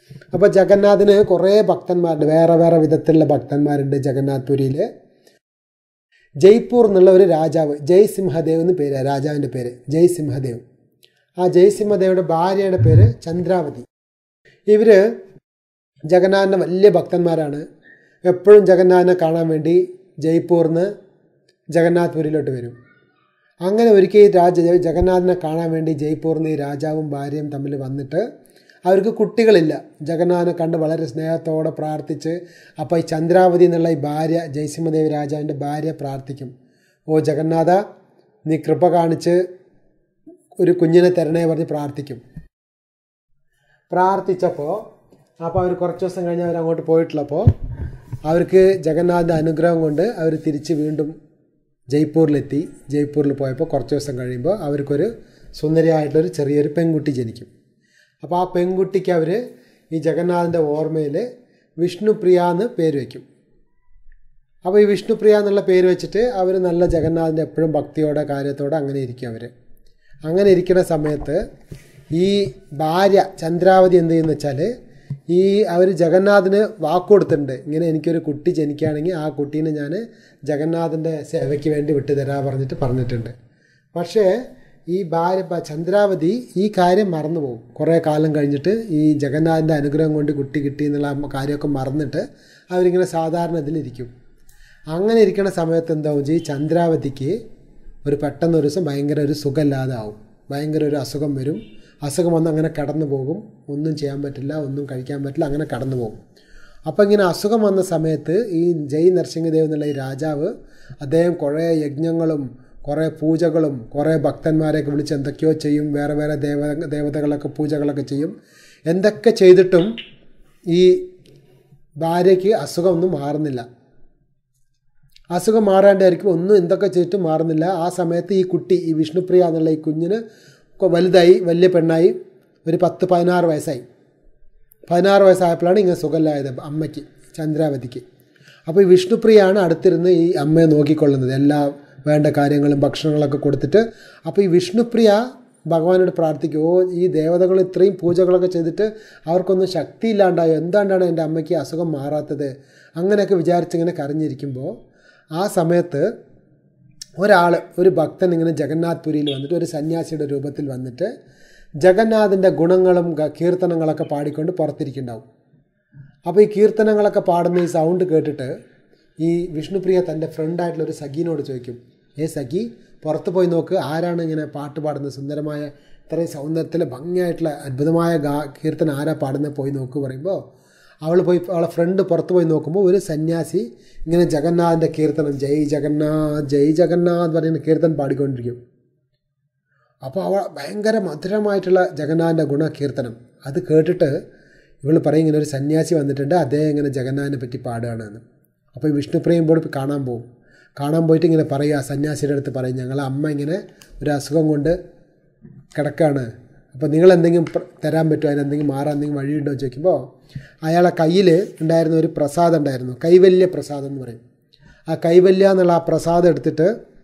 അപ്പോൾ ജഗന്നാഥിന് കുറേ ഭക്തന്മാരുണ്ട്, വേറെ വേറെ വിധത്തിലുള്ള ഭക്തന്മാരുണ്ട് ജഗന്നാഥ് പുരിയിൽ. ജയ്പൂർ എന്നുള്ള ഒരു രാജാവ്, ജയ്സിംഹദേവ് എന്ന് പേര്, രാജാവിൻ്റെ പേര് ജയ്സിംഹദേവ്. ആ ജയ്സിംഹദേവിയുടെ ഭാര്യയുടെ പേര് ചന്ദ്രാവതി. ഇവർ ജഗന്നാഥിൻ്റെ വലിയ ഭക്തന്മാരാണ്. എപ്പോഴും ജഗന്നാഥിനെ കാണാൻ വേണ്ടി ജയ്പൂരിൽ നിന്ന് ജഗന്നാഥ് പുരിയിലോട്ട് വരും. അങ്ങനെ ഒരിക്കൽ ജഗന്നാഥിനെ കാണാൻ വേണ്ടി ജയ്പൂരിൽ നിന്ന് ഈ രാജാവും ഭാര്യയും തമ്മിൽ വന്നിട്ട് അവർക്ക് കുട്ടികളില്ല. ജഗന്നാഥനെ കണ്ട് വളരെ സ്നേഹത്തോടെ പ്രാർത്ഥിച്ച്, അപ്പോൾ ഈ ചന്ദ്രാവതി എന്നുള്ള ഈ ഭാര്യ, ജയ്സിംഹദേവ് രാജാവിൻ്റെ ഭാര്യ പ്രാർത്ഥിക്കും, ഓ ജഗന്നാഥ നീ കൃപ കാണിച്ച് ഒരു കുഞ്ഞിനെ തരണേ പറഞ്ഞ് പ്രാർത്ഥിക്കും. പ്രാർത്ഥിച്ചപ്പോൾ അപ്പോൾ അവർ കുറച്ച് ദിവസം കഴിഞ്ഞ് അവർ അങ്ങോട്ട് പോയിട്ടുള്ളപ്പോൾ അവർക്ക് ജഗന്നാഥിൻ്റെ അനുഗ്രഹം കൊണ്ട് അവർ തിരിച്ച് വീണ്ടും ജയ്പൂരിലെത്തി. ജയ്പൂരിൽ പോയപ്പോൾ കുറച്ച് ദിവസം കഴിയുമ്പോൾ അവർക്കൊരു സുന്ദരിയായിട്ടുള്ളൊരു ചെറിയൊരു പെൺകുട്ടി ജനിക്കും. അപ്പോൾ ആ പെൺകുട്ടിക്ക് അവർ ഈ ജഗന്നാഥിൻ്റെ ഓർമ്മയിൽ വിഷ്ണുപ്രിയ എന്ന് പേര് വയ്ക്കും. അപ്പോൾ ഈ വിഷ്ണുപ്രിയ എന്നുള്ള പേര് വെച്ചിട്ട് അവർ നല്ല ജഗന്നാഥിൻ്റെ എപ്പോഴും ഭക്തിയോടെ കാര്യത്തോടെ അങ്ങനെ ഇരിക്കും. അങ്ങനെ ഇരിക്കുന്ന സമയത്ത് ഈ ഭാര്യ ചന്ദ്രാവതി എന്ത് ചെയ്യുന്ന വെച്ചാൽ, ഈ അവർ ജഗന്നാഥിന് വാക്ക് കൊടുത്തിട്ടുണ്ട്, ഇങ്ങനെ എനിക്കൊരു കുട്ടി ജനിക്കുകയാണെങ്കിൽ ആ കുട്ടീനെ ഞാൻ ജഗന്നാഥിൻ്റെ സേവയ്ക്ക് വേണ്ടി വിട്ടുതരാൻ പറഞ്ഞിട്ടുണ്ട്. പക്ഷേ ഈ ഭാര്യ ചന്ദ്രാവതി ഈ കാര്യം മറന്നു പോകും. കുറേ കാലം കഴിഞ്ഞിട്ട് ഈ ജഗന്നാഥിൻ്റെ അനുഗ്രഹം കൊണ്ട് കുട്ടി കിട്ടി എന്നുള്ള കാര്യമൊക്കെ മറന്നിട്ട് അവരിങ്ങനെ സാധാരണ ഇതിലിരിക്കും. അങ്ങനെ ഇരിക്കുന്ന സമയത്ത് എന്താവും, ഈ ചന്ദ്രാവതിക്ക് പെട്ടെന്നൊരു ദിവസം ഭയങ്കര ഒരു സുഖമില്ലാതെ ആവും. ഭയങ്കര ഒരു അസുഖം വരും. അസുഖം വന്ന് അങ്ങനെ കടന്നു പോകും. ഒന്നും ചെയ്യാൻ പറ്റില്ല, ഒന്നും കഴിക്കാൻ പറ്റില്ല, അങ്ങനെ കടന്നു പോകും. അപ്പോൾ ഇങ്ങനെ അസുഖം വന്ന സമയത്ത് ഈ ജയ് നരസിംഹദേവ് എന്നുള്ള ഈ രാജാവ് അദ്ദേഹം കുറേ യജ്ഞങ്ങളും കുറേ പൂജകളും കുറേ ഭക്തന്മാരെയൊക്കെ വിളിച്ച് എന്തൊക്കെയോ ചെയ്യും. വേറെ വേറെ ദേവതകളൊക്കെ പൂജകളൊക്കെ ചെയ്യും. എന്തൊക്കെ ചെയ്തിട്ടും ഈ ഭാര്യയ്ക്ക് അസുഖമൊന്നും മാറുന്നില്ല. അസുഖം മാറാണ്ടായിരിക്കും, ഒന്നും എന്തൊക്കെ ചെയ്തിട്ടും മാറുന്നില്ല. ആ സമയത്ത് ഈ കുട്ടി, ഈ വിഷ്ണുപ്രിയ എന്നുള്ള ഈ കുഞ്ഞിന് വലുതായി, വലിയ പെണ്ണായി, ഒരു 10-16 വയസ്സായി. 16 വയസ്സായപ്പോഴാണ് ഇങ്ങനെ സുഖമില്ലായത് അമ്മയ്ക്ക്, ചന്ദ്രാവതിക്ക്. അപ്പോൾ ഈ വിഷ്ണുപ്രിയയാണ് അടുത്തിരുന്ന് ഈ അമ്മയെ നോക്കിക്കൊള്ളുന്നത്, എല്ലാ വേണ്ട കാര്യങ്ങളും ഭക്ഷണങ്ങളൊക്കെ കൊടുത്തിട്ട്. അപ്പോൾ ഈ വിഷ്ണുപ്രിയ ഭഗവാനോട് പ്രാർത്ഥിക്കും, ഓ ഈ ദേവതകൾ ഇത്രയും പൂജകളൊക്കെ ചെയ്തിട്ട് അവർക്കൊന്നും ശക്തിയില്ലാണ്ടായോ, എന്താണ്ടാണ് എൻ്റെ അമ്മയ്ക്ക് അസുഖം മാറാത്തത്, അങ്ങനെയൊക്കെ വിചാരിച്ചിങ്ങനെ കരഞ്ഞിരിക്കുമ്പോൾ ആ സമയത്ത് ഒരു ഭക്തൻ ഇങ്ങനെ ജഗന്നാഥ് പുരിയിൽ വന്നിട്ട്, ഒരു സന്യാസിയുടെ രൂപത്തിൽ വന്നിട്ട് ജഗന്നാഥിൻ്റെ ഗുണങ്ങളും കീർത്തനങ്ങളൊക്കെ പാടിക്കൊണ്ട് പുറത്തിരിക്കുന്നുണ്ടാവും. അപ്പോൾ ഈ കീർത്തനങ്ങളൊക്കെ പാടുന്ന ഈ സൗണ്ട് കേട്ടിട്ട് ഈ വിഷ്ണുപ്രിയ തൻ്റെ ഫ്രണ്ടായിട്ടുള്ളൊരു സഖീനോട് ചോദിക്കും, സഖി പുറത്ത് പോയി നോക്ക്, ആരാണ് ഇങ്ങനെ പാട്ട് പാടുന്നത്, സുന്ദരമായ ഇത്രയും സൗന്ദര്യത്തിൽ ഭംഗിയായിട്ടുള്ള അത്ഭുതമായ കീർത്തനം ആരാ പാടുന്നത്, പോയി നോക്ക് പറയുമ്പോൾ അവളെ ഫ്രണ്ട് പുറത്ത് പോയി നോക്കുമ്പോൾ ഒരു സന്യാസി ഇങ്ങനെ ജഗന്നാഥിൻ്റെ കീർത്തനം, ജയ് ജഗന്നാഥ് ജയ് ജഗന്നാഥ് പറയുന്ന കീർത്തനം പാടിക്കൊണ്ടിരിക്കും. അപ്പോൾ അവൾ ഭയങ്കര മധുരമായിട്ടുള്ള ജഗന്നാഥിൻ്റെ ഗുണകീർത്തനം അത് കേട്ടിട്ട് ഇവൾ പറയും, ഇങ്ങനെ ഒരു സന്യാസി വന്നിട്ടുണ്ട്, അദ്ദേഹം ഇങ്ങനെ ജഗന്നാഥിനെ പറ്റി പാടുകയാണെന്ന്. അപ്പോൾ ഈ വിഷ്ണുപ്രിയമ്പോട് കാണാൻ പോയിട്ട് ഇങ്ങനെ പറയുക, സന്യാസിയുടെ അടുത്ത് പറയും, ഞങ്ങളെ അമ്മ ഇങ്ങനെ ഒരു അസുഖം കൊണ്ട് കിടക്കുകയാണ്, അപ്പോൾ നിങ്ങളെന്തെങ്കിലും തരാൻ പറ്റുമോ, അതിനെന്തെങ്കിലും മാറാൻ എന്തെങ്കിലും വഴിയുണ്ടോ എന്ന് ചോദിക്കുമ്പോൾ അയാളെ കയ്യിൽ ഉണ്ടായിരുന്ന ഒരു പ്രസാദം ഉണ്ടായിരുന്നു, കൈവല്യ പ്രസാദം എന്ന് പറയും. ആ കൈവല്യ എന്നുള്ള ആ പ്രസാദം എടുത്തിട്ട്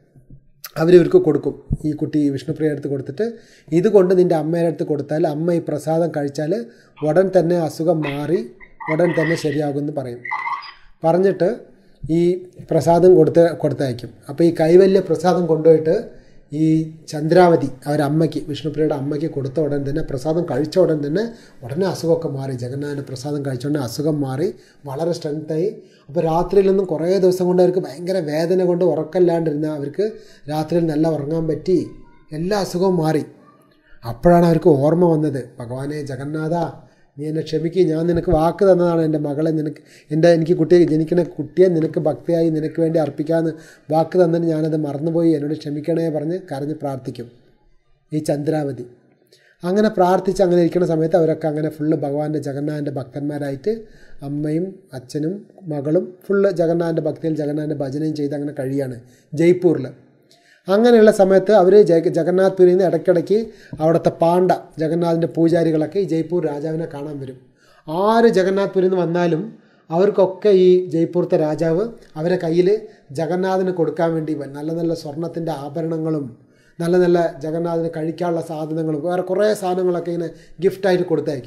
ഇവർക്ക് കൊടുക്കും. ഈ കുട്ടി വിഷ്ണുപ്രിയ അടുത്ത് കൊടുത്തിട്ട്, ഇതുകൊണ്ട് നിൻ്റെ അമ്മയുടെ അടുത്ത് കൊടുത്താൽ അമ്മ ഈ പ്രസാദം കഴിച്ചാൽ ഉടൻ തന്നെ അസുഖം മാറി ഉടൻ തന്നെ ശരിയാകുമെന്ന് പറഞ്ഞിട്ട് ഈ പ്രസാദം കൊടുത്തയക്കും. അപ്പോൾ ഈ കൈവല്യ പ്രസാദം കൊണ്ടുപോയിട്ട് ഈ ചന്ദ്രാവതി അവരമ്മയ്ക്ക്, വിഷ്ണുപ്രിയയുടെ അമ്മയ്ക്ക് കൊടുത്ത ഉടൻ തന്നെ, പ്രസാദം കഴിച്ച ഉടൻ തന്നെ ഉടനെ അസുഖമൊക്കെ മാറി. ജഗന്നാഥൻ്റെ പ്രസാദം കഴിച്ചുകൊണ്ട് അസുഖം മാറി, വളരെ സ്ട്രെങ്ത്തായി. അപ്പോൾ രാത്രിയിലൊന്നും കുറേ ദിവസം കൊണ്ട് അവർക്ക് ഭയങ്കര വേദന കൊണ്ട് ഉറക്കമില്ലാണ്ടിരുന്ന അവർക്ക് രാത്രിയിൽ നല്ല ഉറങ്ങാൻ പറ്റി, എല്ലാ അസുഖവും മാറി. അപ്പോഴാണ് അവർക്ക് ഓർമ്മ വന്നത്, ഭഗവാനെ ജഗന്നാഥ നീ എന്നെ ക്ഷമിക്കുക, ഞാൻ നിനക്ക് വാക്ക് തന്നതാണ് എൻ്റെ മകളെ എനിക്ക് ജനിക്കുന്ന കുട്ടിയെ നിനക്ക് ഭക്തിയായി നിനക്ക് വേണ്ടി അർപ്പിക്കാമെന്ന് വാക്ക് തന്നിട്ട് ഞാനത് മറന്നുപോയി, എന്നോട് ക്ഷമിക്കണേ പറഞ്ഞ് കരഞ്ഞ് പ്രാർത്ഥിക്കും ഈ ചന്ദ്രാവതി. അങ്ങനെ പ്രാർത്ഥിച്ച് അങ്ങനെ ഇരിക്കുന്ന സമയത്ത് അവരൊക്കെ അങ്ങനെ ഫുള്ള് ഭഗവാന്റെ ജഗന്നാഥൻ്റെ ഭക്തന്മാരായിട്ട് അമ്മയും അച്ഛനും മകളും ഫുള്ള് ജഗന്നാഥൻ്റെ ഭക്തിയിൽ ജഗന്നാഥൻ്റെ ഭജനയും ചെയ്ത് അങ്ങനെ കഴിയാണ് ജയ്പൂരിൽ. അങ്ങനെയുള്ള സമയത്ത് അവർ ജഗന്നാഥ് പുരിയിൽ നിന്ന് ഇടയ്ക്കിടയ്ക്ക് അവിടുത്തെ പാണ്ഡ ജഗന്നാഥിൻ്റെ പൂജാരികളൊക്കെ ഈ ജയ്പൂർ രാജാവിനെ കാണാൻ വരും. ആര് ജഗന്നാഥ് പുരിയിൽ നിന്ന് വന്നാലും അവർക്കൊക്കെ ഈ ജയ്പൂർത്തെ രാജാവ് അവരെ കയ്യിൽ ജഗന്നാഥിന് കൊടുക്കാൻ വേണ്ടി നല്ല നല്ല സ്വർണത്തിൻ്റെ ആഭരണങ്ങളും നല്ല നല്ല ജഗന്നാഥിന് കഴിക്കാനുള്ള സാധനങ്ങളും വേറെ കുറേ സാധനങ്ങളൊക്കെ ഇങ്ങനെ ഗിഫ്റ്റായിട്ട് കൊടുത്തയക്കും.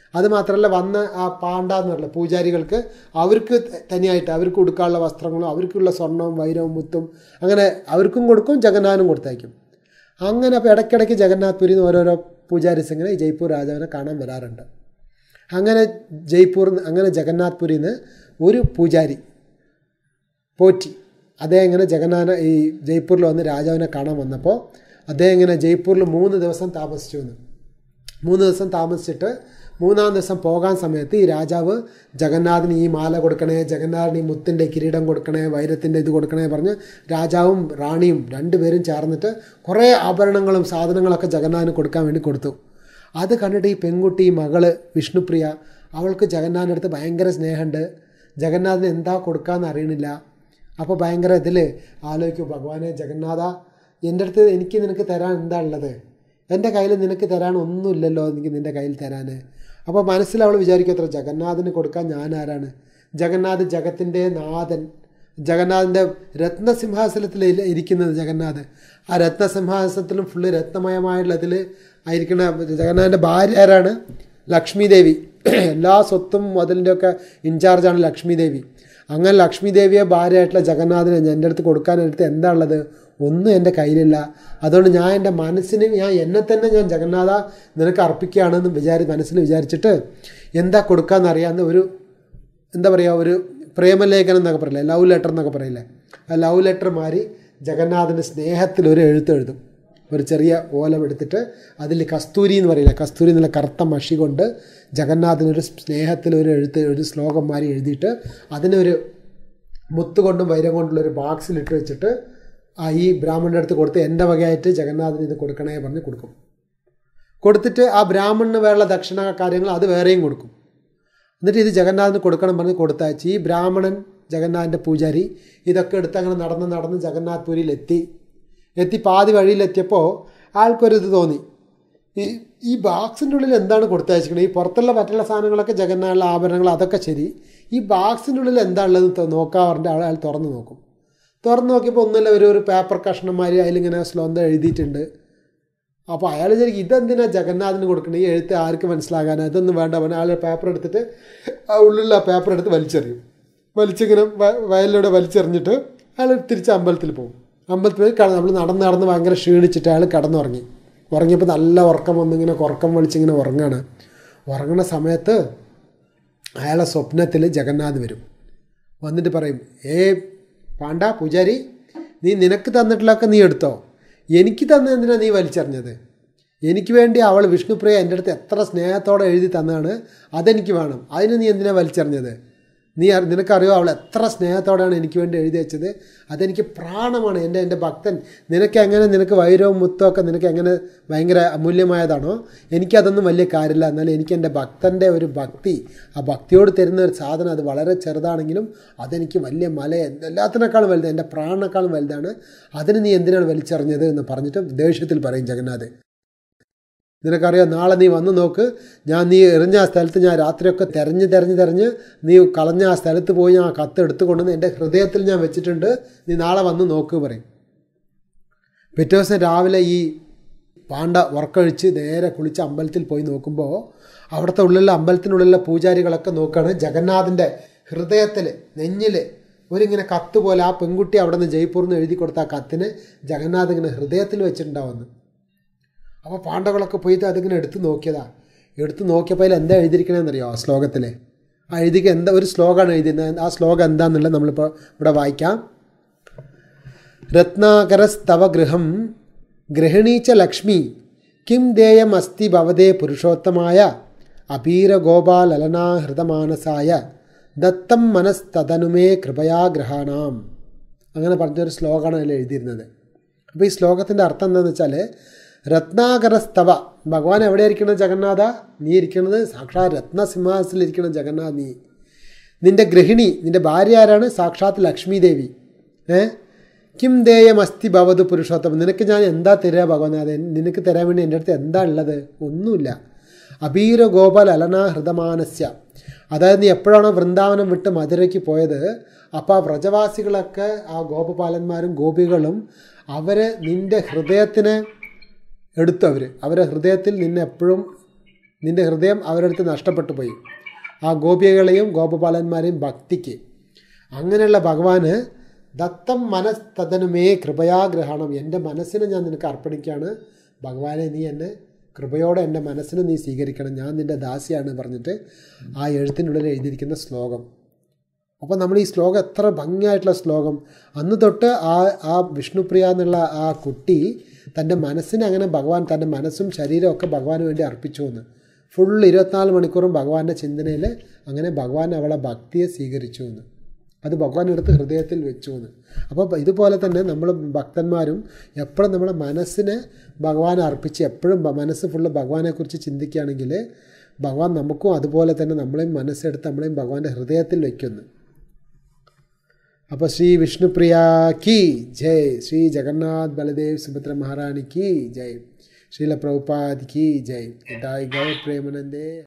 അതുമാത്രമല്ല വന്ന ആ പാണ്ഡ എന്നുള്ള പൂജാരികൾക്ക് അവർക്ക് തനിയായിട്ട് അവർക്ക് കൊടുക്കാനുള്ള വസ്ത്രങ്ങളും അവർക്കുള്ള സ്വർണവും വൈരവും മുത്തും അങ്ങനെ അവർക്കും കൊടുക്കും, ജഗന്നാഥനും കൊടുത്തയക്കും. അങ്ങനെ അപ്പോൾ ഇടയ്ക്കിടയ്ക്ക് ജഗന്നാഥ് പുരിയിൽ നിന്ന് ഓരോരോ പൂജാരിസ് ഇങ്ങനെ ഈ ജയ്പൂർ രാജാവിനെ കാണാൻ വരാറുണ്ട്. അങ്ങനെ ജഗന്നാഥ് പുരിയിൽ നിന്ന് ഒരു പൂജാരി പോറ്റി അദ്ദേഹം ഇങ്ങനെ ഈ ജയ്പൂരിൽ വന്ന് രാജാവിനെ കാണാൻ വന്നപ്പോൾ അദ്ദേഹം ഇങ്ങനെ ജയ്പൂരിൽ 3 ദിവസം താമസിച്ചു എന്ന്. 3 ദിവസം താമസിച്ചിട്ട് 3-ാം ദിവസം പോകാൻ സമയത്ത് ഈ രാജാവ് ജഗന്നാഥിന് ഈ മാല കൊടുക്കണേ, ജഗന്നാഥിന് ഈ മുത്തിൻ്റെ കിരീടം കൊടുക്കണേ, വൈരത്തിൻ്റെ ഇത് കൊടുക്കണേ പറഞ്ഞ് രാജാവും റാണിയും 2 പേരും ചേർന്നിട്ട് കുറേ ആഭരണങ്ങളും സാധനങ്ങളൊക്കെ ജഗന്നാഥിന് കൊടുക്കാൻ വേണ്ടി കൊടുത്തു. അത് കണ്ടിട്ട് ഈ പെൺകുട്ടി, ഈ മകള് വിഷ്ണുപ്രിയ, അവൾക്ക് ജഗന്നാഥിൻ്റെ അടുത്ത് ഭയങ്കര സ്നേഹമുണ്ട്. ജഗന്നാഥിന് എന്താ കൊടുക്കാമെന്ന് അറിയണില്ല. അപ്പോൾ ഭയങ്കര ഇതിൽ ആലോചിക്കും, ഭഗവാനെ ജഗന്നാഥ, എൻ്റെ അടുത്ത് എനിക്ക് നിനക്ക് തരാൻ എന്താ ഉള്ളത്? എൻ്റെ കയ്യിൽ നിനക്ക് തരാൻ ഒന്നുമില്ലല്ലോ, എനിക്ക് നിൻ്റെ കയ്യിൽ തരാൻ. അപ്പോൾ മനസ്സിൽ അവൾ വിചാരിക്കും, അത്ര ജഗന്നാഥിന് കൊടുക്കാൻ ഞാൻ ആരാണ്? ജഗന്നാഥ് ജഗത്തിൻ്റെ നാഥൻ, ജഗന്നാഥിൻ്റെ രത്നസിംഹാസനത്തിൽ ഇരിക്കുന്നത് ജഗന്നാഥ്. ആ രത്നസിംഹാസനത്തിലും ഫുള്ള് രത്നമയമായിട്ടുള്ളതിൽ ആയിരിക്കുന്ന ജഗന്നാഥിൻ്റെ ഭാര്യ ആരാണ്? ലക്ഷ്മി ദേവി. എല്ലാ സ്വത്തും മുതലിൻ്റെയൊക്കെ ഇൻചാർജാണ് ലക്ഷ്മി ദേവി. അങ്ങനെ ലക്ഷ്മി ദേവിയെ ഭാര്യയായിട്ടുള്ള ജഗന്നാഥിനെ എൻ്റെ അടുത്ത് കൊടുക്കാനെടുത്ത് എന്താ ഉള്ളത്? ഒന്നും എൻ്റെ കയ്യിലില്ല. അതുകൊണ്ട് ഞാൻ എൻ്റെ മനസ്സിന് എന്നെ തന്നെ ഞാൻ ജഗന്നാഥ നിനക്ക് അർപ്പിക്കുകയാണെന്ന് മനസ്സിൽ വിചാരിച്ചിട്ട് എന്താ കൊടുക്കാമെന്നറിയാവുന്ന ഒരു പ്രേമലേഖനം എന്നൊക്കെ പറയില്ലേ, ലവ് ലെറ്റർ എന്നൊക്കെ പറയില്ലേ, ആ ലവ് ലെറ്റർ മാറി ജഗന്നാഥിൻ്റെ സ്നേഹത്തിൽ ഒരു എഴുത്തെഴുതും. ഒരു ചെറിയ ഓലം എടുത്തിട്ട് അതിൽ കസ്തൂരി എന്ന് പറയില്ല, കസ്തൂരി എന്നുള്ള കറുത്ത മഷി കൊണ്ട് ജഗന്നാഥിനൊരു സ്നേഹത്തിൽ ഒരു ശ്ലോകം മാറി എഴുതിയിട്ട് അതിനൊരു മുത്തുകൊണ്ടും വൈരം കൊണ്ടുള്ളൊരു ബോക്സിലിട്ട് വെച്ചിട്ട് ഈ ബ്രാഹ്മണൻ്റെ അടുത്ത് കൊടുത്ത് എൻ്റെ വകയായിട്ട് ജഗന്നാഥിന് ഇത് കൊടുക്കണേ പറഞ്ഞ് കൊടുക്കും. കൊടുത്തിട്ട് ആ ബ്രാഹ്മണന് വേണ്ട ദക്ഷിണ കാര്യങ്ങൾ അത് വേറെയും കൊടുക്കും. എന്നിട്ട് ഇത് ജഗന്നാഥിന് കൊടുക്കണം പറഞ്ഞ് കൊടുത്തയച്ച് ഈ ബ്രാഹ്മണൻ ജഗന്നാഥിൻ്റെ പൂജാരി ഇതൊക്കെ എടുത്ത് അങ്ങനെ നടന്ന് ജഗന്നാഥ് പുരിയിലെത്തി. പാതി വഴിയിലെത്തിയപ്പോൾ ആൾക്കൊരിത് തോന്നി, ഈ ബോക്സിൻ്റെ ഉള്ളിൽ എന്താണ് കൊടുത്തയച്ചിരിക്കുന്നത്? ഈ പുറത്തുള്ള മറ്റുള്ള സാധനങ്ങളൊക്കെ ജഗന്നാഥിലെ ആഭരണങ്ങൾ അതൊക്കെ ശരി, ഈ ബോക്സിൻ്റെ ഉള്ളിൽ എന്താ ഉള്ളത് നോക്കാൻ പറഞ്ഞിട്ട് അയാൾ തുറന്ന് നോക്കും. തുറന്ന് നോക്കിയപ്പോൾ ഒന്നുമില്ല, ഒരു പേപ്പർ കഷ്ണന്മാർ അതിലിങ്ങനെ ശ്ലോകം എഴുതിയിട്ടുണ്ട്. അപ്പോൾ അയാൾ വിചാരിക്കും ഇതെന്തിനാണ് ജഗന്നാഥിന് കൊടുക്കുന്നത്? ഈ എഴുത്ത് ആർക്ക് മനസ്സിലാകാൻ? ഇതൊന്നും വേണ്ട പറഞ്ഞാൽ അയാൾ പേപ്പർ എടുത്തിട്ട് ആ ഉള്ളിലുള്ള ആ പേപ്പർ എടുത്ത് വലിച്ചെറിയും. വലിച്ചിങ്ങനെ വയലിലൂടെ വലിച്ചെറിഞ്ഞിട്ട് അയാൾ തിരിച്ച് അമ്പലത്തിൽ പോകും. അമ്പലത്തിൽ പോയി നമ്മൾ നടന്ന് ഭയങ്കര ക്ഷീണിച്ചിട്ട് അയാൾ കിടന്നുറങ്ങി. ഉറങ്ങിയപ്പോൾ നല്ല ഉറക്കം വന്നിങ്ങനെ ഉറക്കം വലിച്ചിങ്ങനെ ഉറങ്ങാണ്. ഉറങ്ങുന്ന സമയത്ത് അയാളെ സ്വപ്നത്തിൽ ജഗന്നാഥ് വരും. വന്നിട്ട് പറയും, പാണ്ഡ പൂജാരി, നിനക്ക് തന്നിട്ടുള്ളതൊക്കെ നീ എടുത്തോ, എനിക്ക് തന്ന എന്തിനാണ് നീ വലിച്ചെറിഞ്ഞത്? എനിക്ക് വേണ്ടി അവൾ വിഷ്ണുപ്രിയ എൻ്റെ അടുത്ത് എത്ര സ്നേഹത്തോടെ എഴുതി തന്നതാണ്, അതെനിക്ക് വേണം. അതിന് നീ എന്തിനാണ് വലിച്ചെറിഞ്ഞത്? നിനക്കറിയോ അവൾ എത്ര സ്നേഹത്തോടെയാണ് എനിക്ക് വേണ്ടി എഴുതി വെച്ചത്? അതെനിക്ക് പ്രാണമാണ്. എൻ്റെ ഭക്തൻ. നിനക്ക് വൈരവും മുത്തമൊക്കെ നിനക്ക് എങ്ങനെ ഭയങ്കര അമൂല്യമായതാണോ? എനിക്കതൊന്നും വലിയ കാര്യമില്ല. എന്നാലും എനിക്ക് എൻ്റെ ഭക്തൻ്റെ ഒരു ഭക്തി, ആ ഭക്തിയോട് തരുന്ന ഒരു സാധനം അത് വളരെ ചെറുതാണെങ്കിലും അതെനിക്ക് വലിയ എല്ലാത്തിനേക്കാളും വലുതാണ്, എൻ്റെ പ്രാണനേക്കാളും വലുതാണ്. അതിന് നീ എന്തിനാണ് വലിച്ചെറിഞ്ഞത് എന്ന് പറഞ്ഞിട്ട് ദേഷ്യത്തിൽ പറയും ജഗന്നാഥ്. നിനക്കറിയാം, നാളെ നീ വന്ന് നോക്ക്, നീ എറിഞ്ഞ ആ സ്ഥലത്ത് ഞാൻ രാത്രിയൊക്കെ തെരഞ്ഞ് നീ കളഞ്ഞ ആ സ്ഥലത്ത് പോയി ആ കത്ത് എടുത്തുകൊണ്ടുവന്ന് എൻ്റെ ഹൃദയത്തിൽ ഞാൻ വെച്ചിട്ടുണ്ട്, നീ നാളെ വന്ന് നോക്ക് പറയും. പിറ്റേ ദിവസം രാവിലെ ഈ പാണ്ഡ ഉറക്കഴിച്ച് നേരെ കുളിച്ച് അമ്പലത്തിൽ പോയി നോക്കുമ്പോൾ അവിടുത്തെ അമ്പലത്തിനുള്ളിലുള്ള പൂജാരികളൊക്കെ നോക്കുകയാണ്. ജഗന്നാഥിൻ്റെ ഹൃദയത്തിൽ നെഞ്ഞിൽ ഒരിങ്ങനെ കത്ത് പോലെ ആ പെൺകുട്ടി അവിടെ നിന്ന് ജയ്പൂരിൽ നിന്ന് എഴുതി കൊടുത്ത ആ കത്തിന് ജഗന്നാഥ് ഇങ്ങനെ ഹൃദയത്തിൽ വെച്ചിട്ടുണ്ടാവുന്നു. അപ്പോൾ പാണ്ഡവകളൊക്കെ പോയിട്ട് അതിങ്ങനെ എടുത്ത് നോക്കിയപ്പോൾ അതിൽ എന്താ എഴുതിയിരിക്കണമെന്നറിയോ? ആ ശ്ലോകത്തിൽ ഒരു ശ്ലോകമാണ് എഴുതിയിരുന്നത്. ആ ശ്ലോകം എന്താണെന്നുള്ളത് നമ്മളിപ്പോൾ ഇവിടെ വായിക്കാം. രത്നാകരസ്തവ ഗൃഹം ഗൃഹിണീച്ച ലക്ഷ്മി കിം ദേയം അസ്തി ഭവതേ പുരുഷോത്തമായ അപീരഗോപാലനാഹൃതമാനസായ ദത്തം മനസ്തനുമേ കൃപയാ ഗ്രഹാണാം. അങ്ങനെ പറഞ്ഞൊരു ശ്ലോകമാണ് അതിൽ എഴുതിയിരുന്നത്. അപ്പോൾ ഈ ശ്ലോകത്തിൻ്റെ അർത്ഥം എന്താണെന്ന് വെച്ചാൽ, രത്നാകരസ്തവ, ഭഗവാൻ എവിടെ ഇരിക്കുന്നത്? ജഗന്നാഥ, നീ ഇരിക്കുന്നത് സാക്ഷാത് രത്നസിംഹാസനത്തിലിരിക്കണം ജഗന്നാഥ്. നിൻ്റെ ഗൃഹിണി, നിൻ്റെ ഭാര്യ ആരാണ്? സാക്ഷാത്ത് ലക്ഷ്മി ദേവി. കിം ദേയം അസ്തി ഭവതു പുരുഷോത്തമം, നിനക്ക് ഞാൻ എന്താ തരിക ഭഗവനാഥൻ? നിനക്ക് തരാൻ വേണ്ടി എൻ്റെ അടുത്ത് എന്താ ഉള്ളത്? ഒന്നുമില്ല. അപീര ഗോപാൽ അലനാ ഹൃദമാനസ്യ, അതായത് നീ എപ്പോഴാണോ വൃന്ദാവനം വിട്ട് മധുരയ്ക്ക് പോയത്, അപ്പോൾ ആ വ്രജവാസികളൊക്കെ, ആ ഗോപപാലന്മാരും ഗോപികളും നിൻ്റെ ഹൃദയത്തിനെ എടുത്തവരെ ഹൃദയത്തിൽ നിന്നെ എപ്പോഴും നിൻ്റെ ഹൃദയം അവരുടെ അടുത്ത് നഷ്ടപ്പെട്ടു പോയി. ആ ഗോപികളെയും ഗോപപാലന്മാരെയും ഭക്തിക്ക്. അങ്ങനെയുള്ള ഭഗവാന് ദത്തം മനസ്തതനുമേ കൃപയാഗ്രഹണം, എൻ്റെ മനസ്സിനെ ഞാൻ നിനക്ക് അർപ്പണിക്കുകയാണ് ഭഗവാനെ, നീ എന്നെ കൃപയോടെ എൻ്റെ മനസ്സിനെ നീ സ്വീകരിക്കണം, ഞാൻ നിൻ്റെ ദാസിയാണ് പറഞ്ഞിട്ട് ആ എഴുത്തിനുള്ളിൽ എഴുതിയിരിക്കുന്ന ശ്ലോകം. അപ്പോൾ നമ്മൾ ഈ ശ്ലോകം എത്ര ഭംഗിയായിട്ടുള്ള ശ്ലോകം. അന്ന് തൊട്ട് ആ വിഷ്ണുപ്രിയ എന്നുള്ള ആ കുട്ടി തൻ്റെ മനസ്സിനെ അങ്ങനെ ഭഗവാൻ തൻ്റെ മനസ്സും ശരീരവും ഒക്കെ ഭഗവാന് വേണ്ടി അർപ്പിച്ചു എന്ന്. ഫുൾ 24 മണിക്കൂറും ഭഗവാന്റെ ചിന്തനയിൽ അങ്ങനെ ഭഗവാൻ അവളെ ഭക്തിയെ സ്വീകരിച്ചു എന്ന്, അത് ഭഗവാൻ എടുത്ത് ഹൃദയത്തിൽ വെച്ചു എന്ന്. അപ്പോൾ ഇതുപോലെ തന്നെ നമ്മൾ ഭക്തന്മാരും എപ്പോഴും നമ്മുടെ മനസ്സിനെ ഭഗവാനെ അർപ്പിച്ച് എപ്പോഴും മനസ്സ് ഫുള്ള് ഭഗവാനെക്കുറിച്ച് ചിന്തിക്കുകയാണെങ്കിൽ ഭഗവാൻ നമുക്കും അതുപോലെ തന്നെ നമ്മളെയും മനസ്സെടുത്ത് നമ്മളെയും ഭഗവാന്റെ ഹൃദയത്തിൽ വയ്ക്കുന്നു. അപ്പോൾ ശ്രീ വിഷ്ണുപ്രിയ കി ജയ്, ശ്രീ ജഗന്നാഥ് ബലദേവ് സുഭദ്ര മഹാറാണി കി ജയ്, ശ്രീല പ്രഭുപാദ് കി ജയ്, ഗൗർ പ്രേമാനന്ദേ.